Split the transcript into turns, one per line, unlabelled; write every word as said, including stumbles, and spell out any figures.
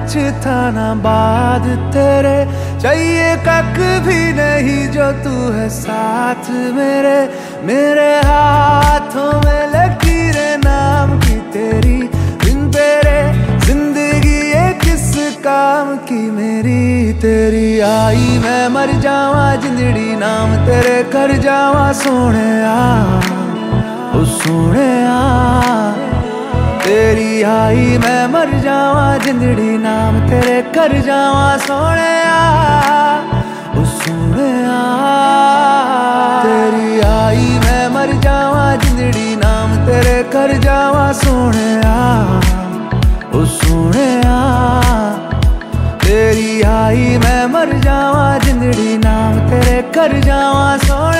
कुछ था ना बाद तेरे, चाहिए कख भी नहीं जो तू है साथ मेरे। मेरे हाथों में लकीरें नाम की तेरी, बिन तेरे जिंदगी ये किस काम की मेरी। तेरी आई मैं मर जावा जिंदड़ी नाम तेरे कर जावा सोने आ, ओ सोने आ। तेरी आई मैं मर जावा जिंदड़ी नाम तेरे कर जावा सोने आ, ओ सोने आ। तेरी आई मैं मर जावा जिंदड़ी नाम तेरे कर जावा सोने आ, ओ सोने आ। तेरी आई मैं मर जावा जिंदड़ी नाम तेरे कर जावा सोने।